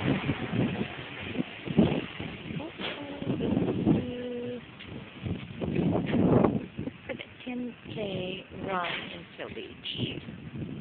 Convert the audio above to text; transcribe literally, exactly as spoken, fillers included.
For the ten K run in Phil Beach.